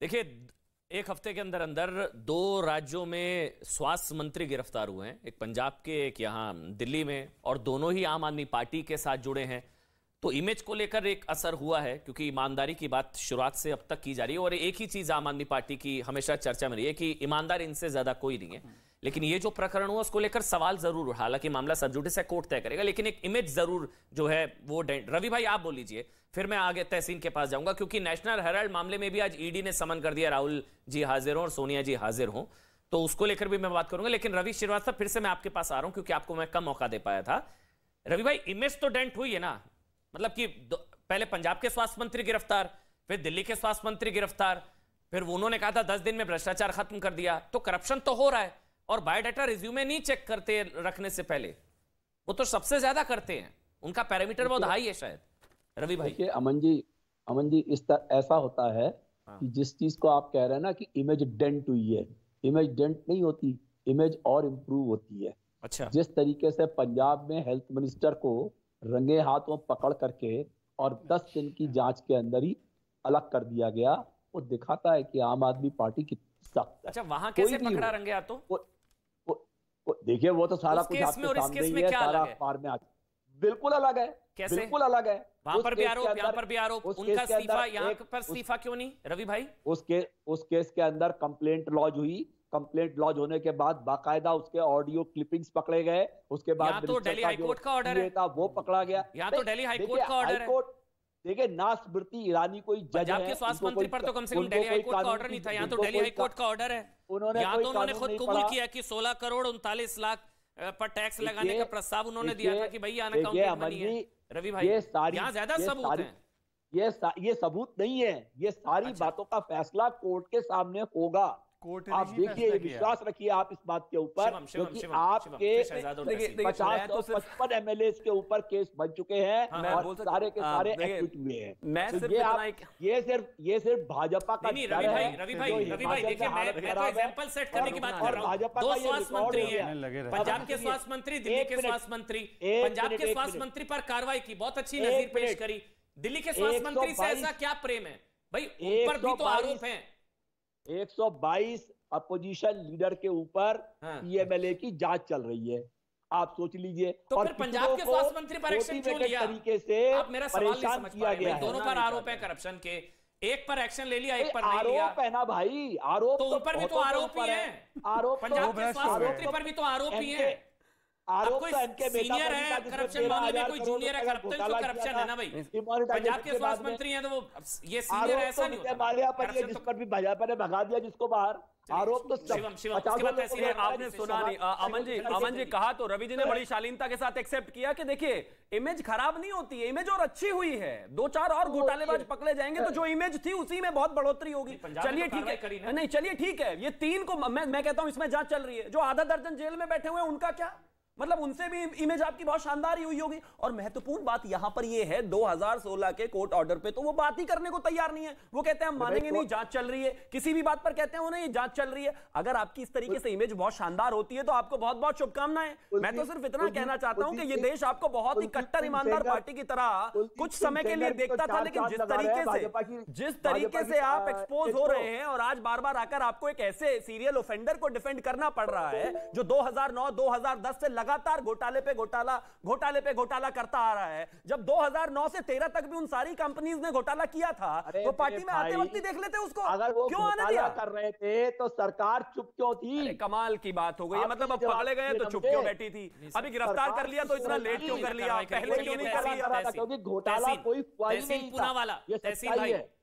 देखिए, एक हफ्ते के अंदर अंदर दो राज्यों में स्वास्थ्य मंत्री गिरफ्तार हुए हैं, एक पंजाब के, एक यहाँ दिल्ली में, और दोनों ही आम आदमी पार्टी के साथ जुड़े हैं। तो इमेज को लेकर एक असर हुआ है, क्योंकि ईमानदारी की बात शुरुआत से अब तक की जा रही है और एक ही चीज आम आदमी पार्टी की हमेशा चर्चा में रही है कि ईमानदार इनसे ज्यादा कोई नहीं है। लेकिन ये जो प्रकरण हुआ उसको लेकर सवाल जरूर उठा, हालांकि मामला सब जुडिस है, कोर्ट तय करेगा, लेकिन एक इमेज जरूर जो है वो रवि भाई आप बोल लीजिए, फिर मैं आगे तहसीन के पास जाऊंगा, क्योंकि नेशनल हेराल्ड मामले में भी आज ईडी ने समन कर दिया, राहुल जी हाजिर हों और सोनिया जी हाजिर हों, तो उसको लेकर भी मैं बात करूंगा। लेकिन रवि श्रीवास्तव, फिर से मैं आपके पास आ रहा हूं क्योंकि आपको मैं कम मौका दे पाया था। रवि भाई, इमेज तो डेंट हुई है ना, मतलब कि पहले पंजाब के स्वास्थ्य मंत्री गिरफ्तार, फिर दिल्ली के स्वास्थ्य मंत्री गिरफ्तार, फिर उन्होंने कहा था 10 दिन में भ्रष्टाचार खत्म कर दिया, तो करप्शन तो हो रहा है। और बायोडाटा रिज्यूमे नहीं चेक करते रखने से पहले, वो तो सबसे ज्यादा करते हैं, उनका पैरामीटर बहुत हाई है शायद। रवि भाई देखिए अमन जी इस तरह ऐसा होता है कि जिस चीज को आप कह रहे हैं ना कि इमेज डेंट हुई है, इमेज डेंट नहीं होती, इमेज और इम्प्रूव होती है। अच्छा, जिस तरीके से पंजाब में हेल्थ मिनिस्टर को रंगे हाथों पकड़ करके और 10 दिन की जांच के अंदर ही अलग कर दिया गया, वो दिखाता है कि आम आदमी पार्टी कितनी सख्त है। अच्छा, वहां कैसे पकड़ा रंगे हाथों? देखिए वो तो सारा कुछ आपके सामने ही है, सारा अखबार में आज बिल्कुल अलग है। कैसे? बिल्कुल अलग है। वहां पर भी आरोप, यहाँ पर भी आरोप, उनका इस्तीफा, यहाँ पर इस्तीफा क्यों नहीं रवि भाई? उस केस के अंदर कंप्लेंट लॉज हुई, कंप्लेंट लॉज होने के बाद बाकायदा उसके ऑडियो क्लिपिंग्स पकड़े गए, उसके बाद तो दिल्ली हाईकोर्ट का ऑर्डर है, वो पकड़ा गया। यहाँ तो दिल्ली हाईकोर्ट का ऑर्डर है। देखिए ना, स्मृति ईरानी कोई जज है, पंजाब के स्वास्थ्य मंत्री पर तो कम से कम दिल्ली हाईकोर्ट का ऑर्डर नहीं था, यहाँ तो दिल्ली हाईकोर्ट का ऑर्डर है। यहाँ तो उन्होंने खुद कबूल किया कि 16 करोड़ 39 लाख पर टैक्स लगाने का प्रस्ताव उन्होंने दिया था कि भाई अनअकाउंटेड मनी है। रवि भाई, यहाँ ज्यादा सबूत हैं। ये सबूत नहीं है, ये सारी बातों का फैसला कोर्ट के सामने होगा। आप देखिए, विश्वास रखिए आप इस बात के ऊपर, क्योंकि आपके 50-55 एमएलए के ऊपर केस बन चुके हैं और सारे के सारे एक्टिव हुए हैं। ये सिर्फ भाजपा का नहीं। रवि भाई देखिए, मैं तो एग्जांपल सेट करने की बात कर रहा हूं। दो स्वास्थ्य मंत्री हैं, पंजाब के स्वास्थ्य मंत्री, दिल्ली के स्वास्थ्य मंत्री। पंजाब के स्वास्थ्य मंत्री पर कार्रवाई की, बहुत अच्छी नजीर पेश करी। दिल्ली के स्वास्थ्य मंत्री से ऐसा क्या प्रेम है भाई? उन पर भी तो आरोप है। 122 अपोजिशन लीडर के ऊपर पीएमएलए की जांच चल रही है, आप सोच लीजिए। तो फिर पंजाब के स्वास्थ्य मंत्री पर एक्शन क्यों लिया? तरीके से आप मेरा सवाल नहीं समझ पा रहे। दोनों पर आरोप है करप्शन के, एक पर एक्शन ले लिया, एक पर नहीं लिया। आरोप है ना भाई, आरोप तो ऊपर भी तो आरोप ही है। पंजाब के स्वास्थ्य मंत्री पर भी तो आरोप ही है। आरोप तो सीनियर है करप्शन मामले में, कोई जूनियर है करप्शन है ना भाई। पंजाब के स्वास्थ्य मंत्री हैं तो वो ये सीनियर ऐसा नहीं होता। जिस पर भी भाजपा ने भगा दिया जिसको बाहर, आरोप तो आपने सुना नहीं। अमन जी कहा तो रवि जी ने बड़ी शालीनता के साथ एक्सेप्ट किया कि देखिए इमेज खराब नहीं होती है, इमेज और अच्छी हुई है। 2-4 और घोटालेबाज पकड़े जाएंगे तो जो इमेज थी उसी में बहुत बढ़ोतरी होगी। चलिए ठीक है, नहीं चलिए ठीक है, ये 3 को मैं कहता हूं इसमें जांच चल रही है। जो आधा दर्जन जेल में बैठे हुए हैं उनका क्या, मतलब उनसे भी इमेज आपकी बहुत शानदार ही हुई होगी। और महत्वपूर्ण बात यहां पर यह है, 2016 के कोर्ट ऑर्डर पे तो वो बात ही करने को तैयार नहीं है। वो कहते हैं हम मानेंगे नहीं, जांच चल रही है। किसी भी बात पर कहते हैं वो नहीं, जांच चल रही है। अगर आपकी इस तरीके से इमेज बहुत शानदार होती है तो आपको बहुत बहुत शुभकामनाएं। मैं तो सिर्फ इतना कहना चाहता हूं कि ये देश आपको बहुत ही कट्टर ईमानदार पार्टी की तरह कुछ समय के लिए देखता था, लेकिन जिस तरीके से आप एक्सपोज हो रहे हैं और आज बार बार आकर आपको एक ऐसे सीरियल ऑफेंडर को डिफेंड करना पड़ रहा है जो 2009-2010 से लगातार घोटाले पे घोटाला करता आ रहा है। जब 2009 से 13 तक भी उन सारी कंपनीज ने घोटाला किया था तो पार्टी में आते वक्त ही देख लेते उसको। अगर वो क्यों आने दिया कर रहे थे तो सरकार चुप क्यों थी? कमाल की बात हो गई। मतलब अब पकड़े गए तो चुप क्यों बैठी थी? अभी गिरफ्तार कर लिया तो इतना लेट क्यों कर लिया? पहले क्यों नहीं कर लिया? क्योंकि घोटाला कोई तहसील पूना वाला, तहसील भाई